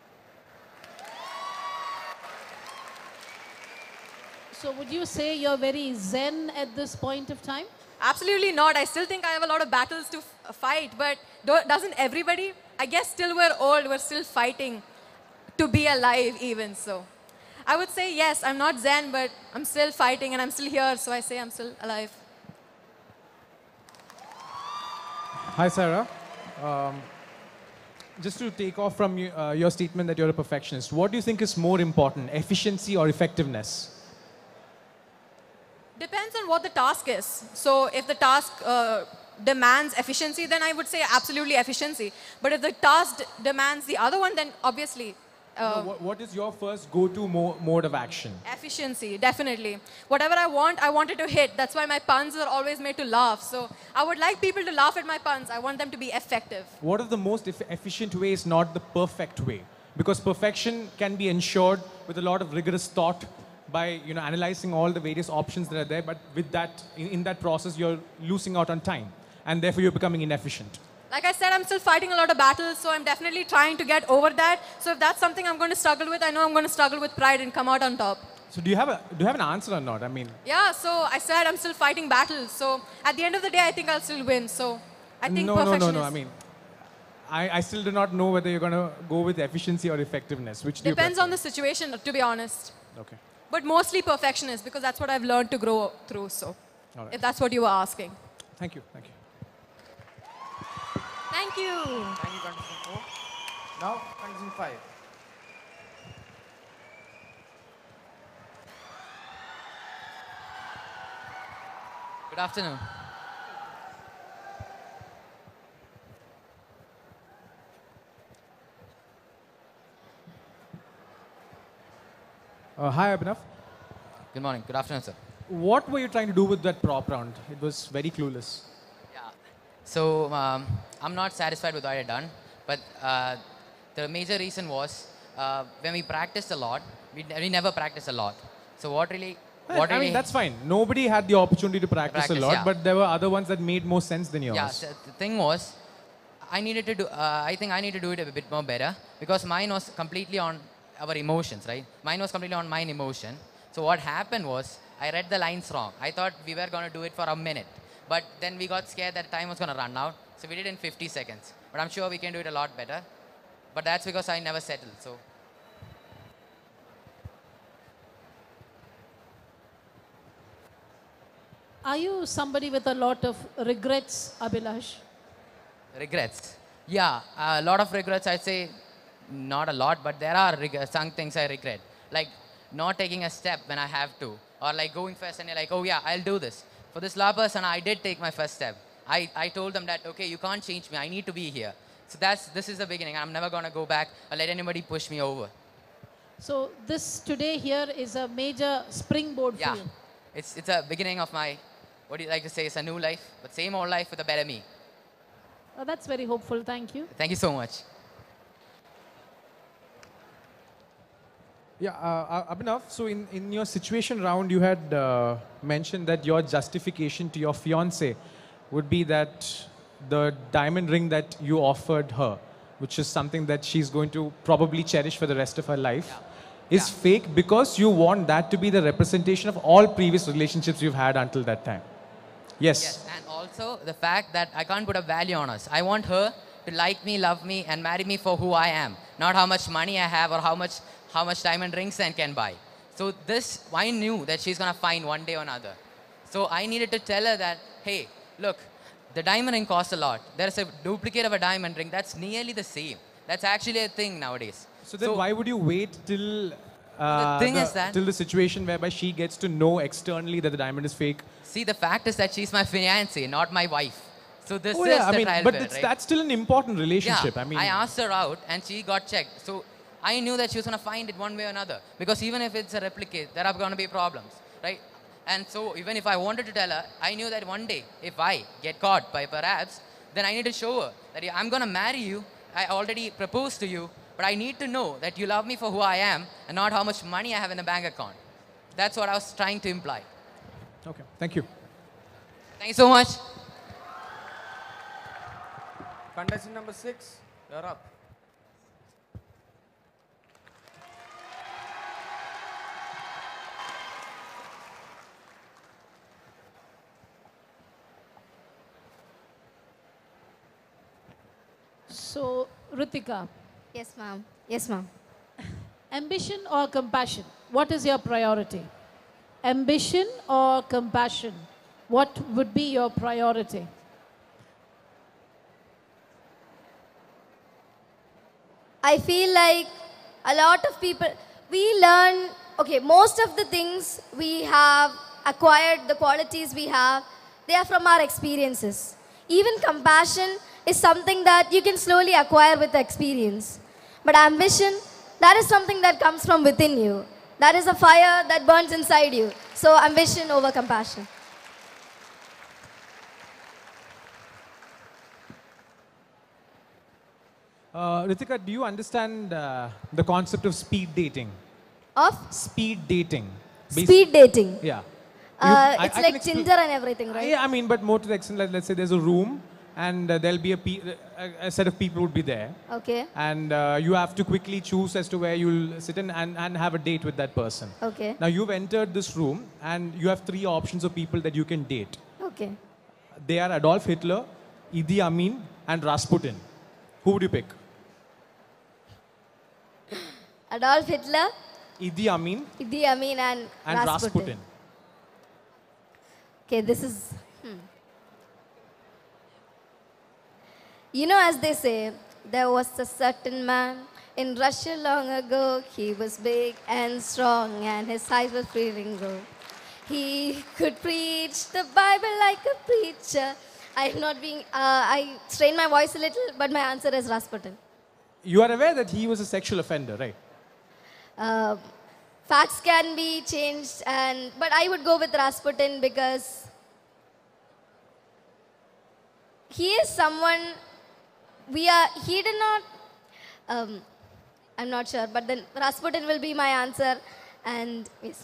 Speaker 18: So would you say you're very zen at this point of time?
Speaker 15: Absolutely not. I still think I have a lot of battles to f fight. But do doesn't everybody? I guess still we're old. We're still fighting to be alive even so. I would say yes, I'm not zen, but I'm still fighting and I'm still here. So I say I'm still alive.
Speaker 17: Hi, Sarah. Um, just to take off from you, uh, your statement that you're a perfectionist, what do you think is more important, efficiency or effectiveness?
Speaker 15: Depends on what the task is. So if the task uh, demands efficiency, then I would say absolutely efficiency. But if the task d demands the other one, then obviously uh,
Speaker 17: no, what, what is your first go-to mo mode of action?
Speaker 15: efficiency, definitely. Whatever I want, I want it to hit. That's why my puns are always made to laugh. So I would like people to laugh at my puns. I want them to be effective.
Speaker 17: What are the most eff efficient ways, not the perfect way? Because perfection can be ensured with a lot of rigorous thought, by you know analyzing all the various options that are there, but with that, in, in that process, you're losing out on time, and therefore you're becoming inefficient.
Speaker 15: Like I said, I'm still fighting a lot of battles, so I'm definitely trying to get over that. So if that's something I'm going to struggle with, I know I'm going to struggle with pride and come out on top.
Speaker 17: So do you have a do you have an answer or not? I mean,
Speaker 15: Yeah, so I said I'm still fighting battles. So at the end of the day, I think I'll still win. So I think
Speaker 17: no, no,
Speaker 15: perfection
Speaker 17: no, no.
Speaker 15: is-
Speaker 17: I mean, I, I still do not know whether you're going to go with efficiency or effectiveness. Which do you
Speaker 15: depends
Speaker 17: prefer?
Speaker 15: on the situation, to be honest.
Speaker 17: Okay.
Speaker 15: But mostly perfectionist, because that's what I've learned to grow through. So
Speaker 17: All right.
Speaker 15: if that's what you were asking.
Speaker 17: Thank you. Thank you.
Speaker 15: Thank you.
Speaker 4: Thank you, contestant four. Now, contestant five.
Speaker 20: Good afternoon.
Speaker 17: Uh, hi, Abhinav.
Speaker 20: Good morning. Good afternoon, sir.
Speaker 17: What were you trying to do with that prop round? It was very clueless.
Speaker 20: So um, I'm not satisfied with what I done, but uh, the major reason was uh, when we practiced a lot, we, we never practiced a lot. So what really, what
Speaker 17: I
Speaker 20: really?
Speaker 17: mean, that's fine. Nobody had the opportunity to practice,
Speaker 20: Practice,
Speaker 17: a lot,
Speaker 20: yeah.
Speaker 17: but there were other ones that made more sense than yours.
Speaker 20: Yeah. So the thing was, I needed to do. Uh, I think I need to do it a bit more better because mine was completely on our emotions, right? Mine was completely on mine emotion. So what happened was, I read the lines wrong. I thought we were going to do it for a minute. But then we got scared that time was going to run out. So we did it in fifty seconds. But I'm sure we can do it a lot better. But that's because I never settled. So
Speaker 18: Are you somebody with a lot of regrets, Abhilash?
Speaker 20: regrets. Yeah, a lot of regrets. I'd say not a lot, but there are reg- some things I regret. Like not taking a step when I have to. Or like going first and you're like, oh yeah, I'll do this. For this law person, I did take my first step. I, I told them that, okay, you can't change me. I need to be here. So that's, this is the beginning. I'm never going to go back or let anybody push me over.
Speaker 18: So this today here is a major springboard
Speaker 20: Yeah.
Speaker 18: for you.
Speaker 20: It's, it's a beginning of my, what do you like to say, it's a new life, but same old life with a better me.
Speaker 18: Oh, that's very hopeful. Thank you.
Speaker 20: Thank you so much.
Speaker 17: Yeah, uh, Abhinav, so in, in your situation round, you had uh, mentioned that your justification to your fiancée would be that the diamond ring that you offered her, which is something that she's going to probably cherish for the rest of her life, is fake because you want that to be the representation of all previous relationships you've had until that time. Yes.
Speaker 20: Yes, and also the fact that I can't put a value on us. I want her to like me, love me, and marry me for who I am, not how much money I have or how much how much diamond rings I can buy. So this, I knew that she's gonna find one day or another. So I needed to tell her that, hey, look, the diamond ring costs a lot. There's a duplicate of a diamond ring that's nearly the same. That's actually a thing nowadays.
Speaker 17: So then why would you wait till uh,
Speaker 20: thing
Speaker 17: the,
Speaker 20: is that-
Speaker 17: till the situation whereby she gets to know externally that the diamond is fake.
Speaker 20: See, the fact is that she's my fiancée, not my wife. So this
Speaker 17: Oh,
Speaker 20: is
Speaker 17: yeah, I
Speaker 20: the
Speaker 17: mean,
Speaker 20: trial
Speaker 17: but
Speaker 20: period,
Speaker 17: it's,
Speaker 20: right?
Speaker 17: that's still an important relationship.
Speaker 20: Yeah,
Speaker 17: I mean,
Speaker 20: I asked her out and she got checked. So I knew that she was going to find it one way or another. Because even if it's a replicate, there are going to be problems, right? And so even if I wanted to tell her, I knew that one day, if I get caught by perhaps, then I need to show her that I'm going to marry you. I already proposed to you. But I need to know that you love me for who I am and not how much money I have in the bank account. That's what I was trying to imply.
Speaker 17: okay, thank you.
Speaker 20: Thank you so much.
Speaker 4: Contestant number six, you're up.
Speaker 18: So, Ritika,
Speaker 11: Yes, ma'am. Yes, ma'am.
Speaker 18: ambition or compassion? What is your priority? Ambition or compassion? What would be your priority?
Speaker 11: I feel like a lot of people, we learn, okay, most of the things we have acquired, the qualities we have, they are from our experiences. Even compassion is something that you can slowly acquire with experience. But ambition, that is something that comes from within you. That is a fire that burns inside you. So ambition over compassion.
Speaker 17: Uh, Ritika, do you understand uh, the concept of speed dating?
Speaker 11: Of?
Speaker 17: Speed dating. Basi-
Speaker 11: Speed dating.
Speaker 17: Yeah.
Speaker 11: Uh,
Speaker 17: You- I-
Speaker 11: it's
Speaker 17: I can
Speaker 11: like
Speaker 17: expl-
Speaker 11: Tinder and everything, right?
Speaker 17: Yeah, I mean, but more to the extent, like, let's say there's a room and uh, there'll be a, pe- a, a set of people would be there.
Speaker 11: Okay.
Speaker 17: And uh, you have to quickly choose as to where you'll sit in and, and have a date with that person.
Speaker 11: Okay.
Speaker 17: Now you've entered this room and you have three options of people that you can date.
Speaker 11: Okay.
Speaker 17: They are Adolf Hitler, Idi Amin, and Rasputin. Who would you pick?
Speaker 11: Adolf Hitler,
Speaker 17: Idi Amin
Speaker 11: Idi Amin and,
Speaker 17: and
Speaker 11: Rasputin.
Speaker 17: Rasputin.
Speaker 11: Okay, this is... Hmm. You know, as they say, there was a certain man in Russia long ago. He was big and strong and his eyes were freezing glow. He could preach the Bible like a preacher. I'm not being... Uh, I strain my voice a little, but my answer is Rasputin.
Speaker 17: You are aware that he was a sexual offender, right?
Speaker 11: Uh, facts can be changed, and but I would go with Rasputin because he is someone we are. He did not. Um, I'm not sure, but then Rasputin will be my answer, and yes.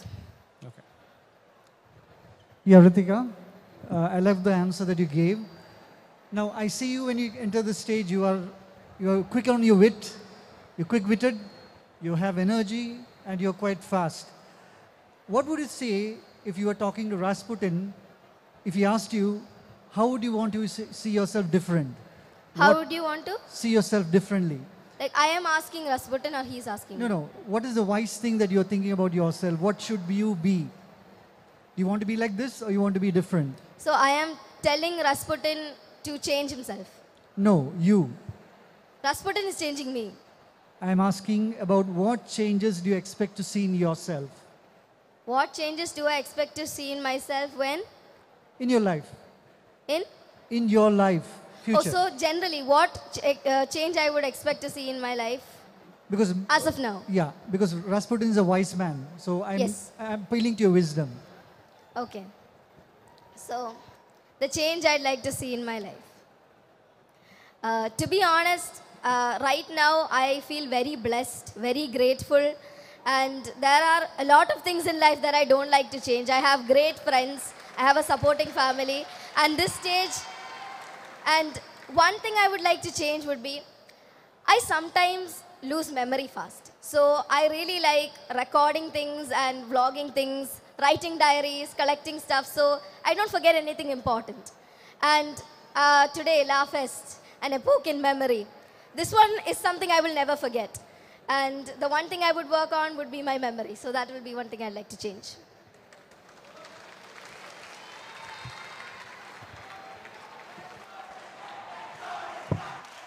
Speaker 16: Yeah, Ritika, uh, I love the answer that you gave. Now, I see you when you enter the stage, you are, you are quick on your wit, you're quick-witted, you have energy, and you're quite fast. What would you say if you were talking to Rasputin, if he asked you, how would you want to see see yourself different?
Speaker 11: How
Speaker 16: What-
Speaker 11: would you want to?
Speaker 16: See yourself differently.
Speaker 11: Like I am asking Rasputin, or he's asking
Speaker 16: No,
Speaker 11: me?
Speaker 16: no. What is the wise thing that you're thinking about yourself? What should you be? Do you want to be like this or you want to be different?
Speaker 11: So I am telling Rasputin to change himself.
Speaker 16: No, you.
Speaker 11: Rasputin is changing me.
Speaker 16: I'm asking about what changes do you expect to see in yourself,
Speaker 11: What changes do I expect to see in myself when?
Speaker 16: in your life,
Speaker 11: In?
Speaker 16: in your life, future.
Speaker 11: Oh, so generally, what ch- uh, change I would expect to see in my life
Speaker 16: Because
Speaker 11: as of now?
Speaker 16: yeah, because Rasputin is a wise man, so I'm
Speaker 11: Yes.
Speaker 16: I'm appealing to your wisdom.
Speaker 11: Okay. So, the change I'd like to see in my life. Uh, to be honest, uh, right now I feel very blessed, very grateful, and there are a lot of things in life that I don't like to change. I have great friends, I have a supporting family, and this stage, and one thing I would like to change would be, I sometimes lose memory fast. So I really like recording things and vlogging things, writing diaries, collecting stuff, so I don't forget anything important. And uh, today, La Fest, an epoch in memory. This one is something I will never forget. And the one thing I would work on would be my memory. So that will be one thing I'd like to change.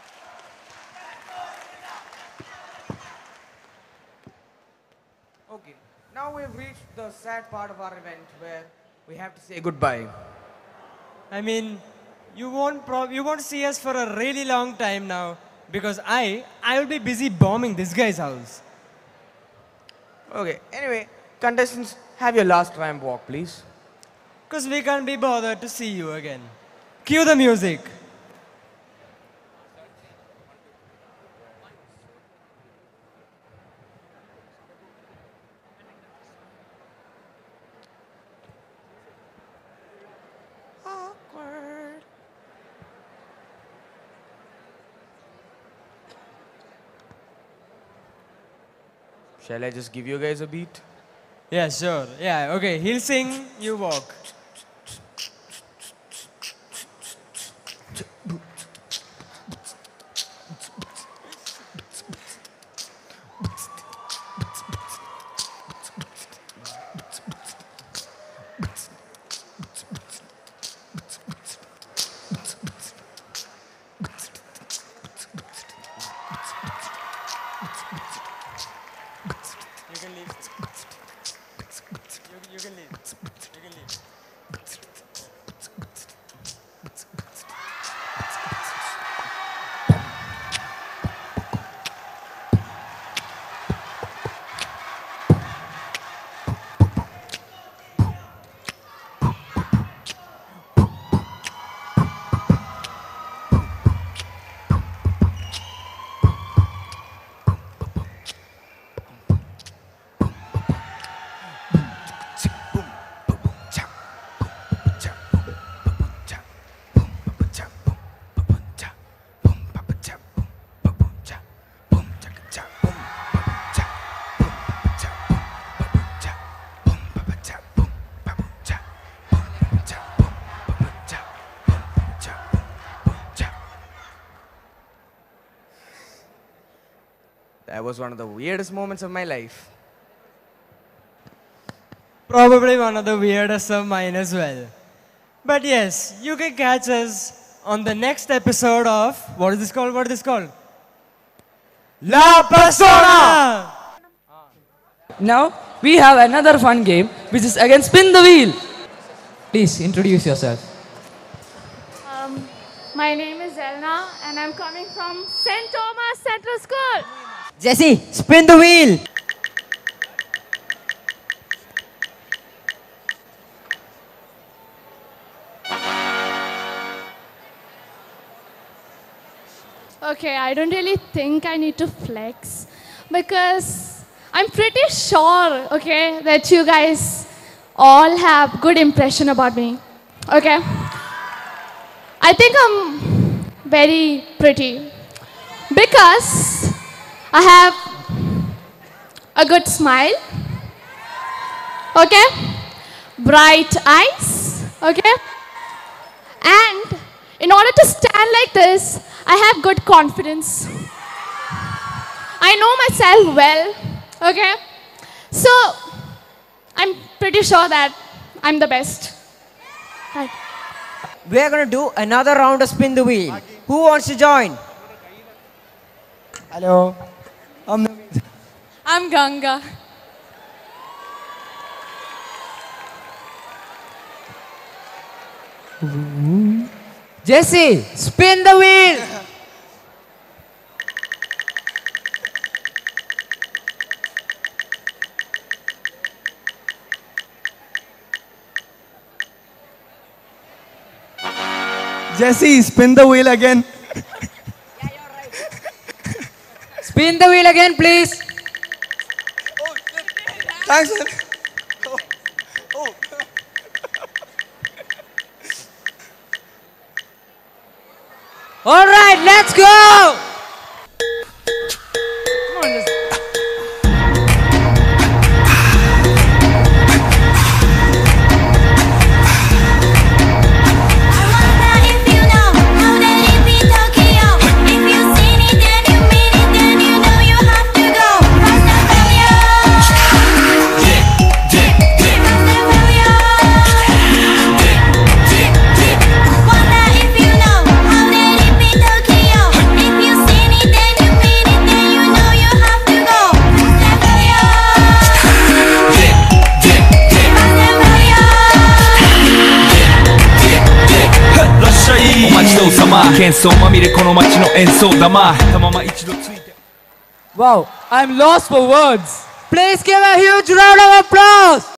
Speaker 4: Okay. Now we've reached the sad part of our event where we have to say goodbye.
Speaker 7: I mean, you won't prob you won't see us for a really long time now because I I will be busy bombing this guy's house.
Speaker 4: Okay, anyway, contestants, have your last triumph walk, please.
Speaker 7: Because we can't be bothered to see you again. Cue the music.
Speaker 4: Awkward. Shall I just give you guys a beat?
Speaker 7: Yeah, sure. Yeah, okay. He'll sing, you walk. You can leave. You, you can leave. You can leave.
Speaker 4: That was one of the weirdest moments of my life.
Speaker 7: Probably one of the weirdest of mine as well. But yes, you can catch us on the next episode of, what is this called? What is this called? La Persona!
Speaker 2: Now we have another fun game which is again spin the wheel.
Speaker 1: Please introduce yourself.
Speaker 21: Um, my name is Elna and I'm coming from Saint Thomas Central School.
Speaker 2: Jesse, spin the wheel.
Speaker 21: Okay, I don't really think I need to flex because I'm pretty sure, okay, that you guys all have good impression about me. Okay? I think I'm very pretty because I have a good smile, okay, bright eyes, okay, and in order to stand like this, I have good confidence. I know myself well, okay, so I'm pretty sure that I'm the best. Right.
Speaker 2: We are going to do another round of spin the wheel. Who wants to join?
Speaker 3: Hello. I'm
Speaker 21: I'm Ganga.
Speaker 1: Jesse, spin the wheel.
Speaker 3: Jesse, spin the wheel again.
Speaker 1: Spin the wheel again, please.
Speaker 3: Thanks, sir. Oh. Oh.
Speaker 1: All right, let's go. Come on, just
Speaker 22: If you
Speaker 5: 喧騒まみれこの街の演奏玉たまま一度ついて
Speaker 2: Wow, I'm lost for words.
Speaker 1: Please give a huge round of applause.